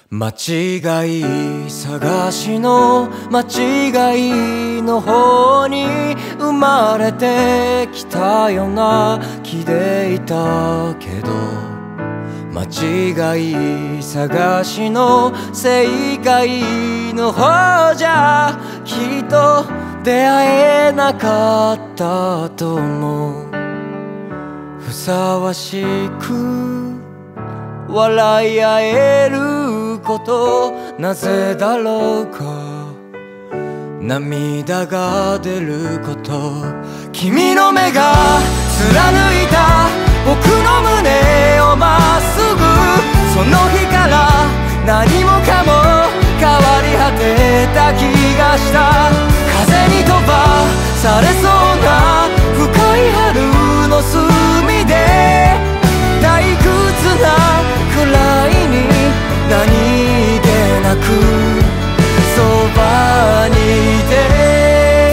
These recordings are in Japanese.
間違い探しの間違いの方に生まれてきたような気でいたけど、間違い探しの正解の方じゃきっと出会えなかったと思う。ふさわしく笑い合えること、なぜだろうか。涙が出ること、君の目が貫いた僕の胸をまっすぐ、その日から何もかも変わり果てた気がした。風に飛ばされそうな深い春の隅で、退屈なくらいに何気なくそばにいて、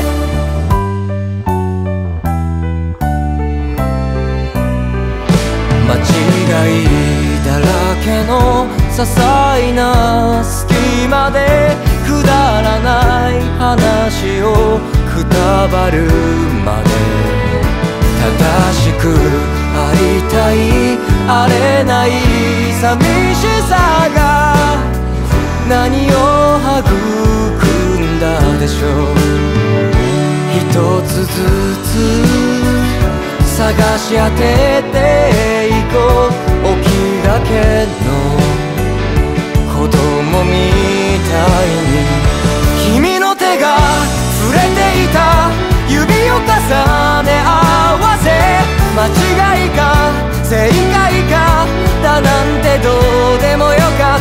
間違いだらけの些細な隙間でくだらない話をくたばるまで、正しくありたいあれない寂しさが何を育んだでしょう。一つずつ探し当てていこう、起きがけの子供みたいに。君の手が触れていた指を重ね合わせ、間違いか正解かだなんてどうでもよかった。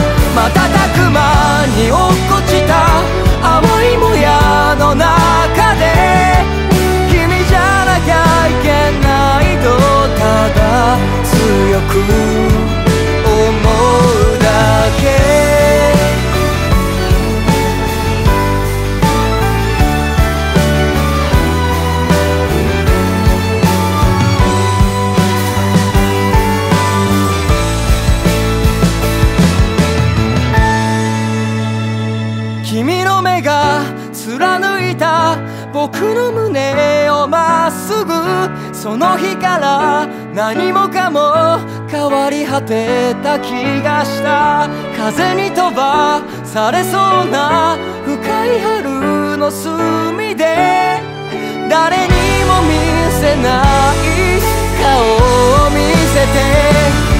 瞬く間に落っこちた青いもやの中で、君じゃなきゃいけないとただ強く思うだけ。君の目が貫いた僕の胸をまっすぐ、その日から何もかも変わり果てた気がした。風に飛ばされそうな深い春の隅で、誰にも見せない顔を見せて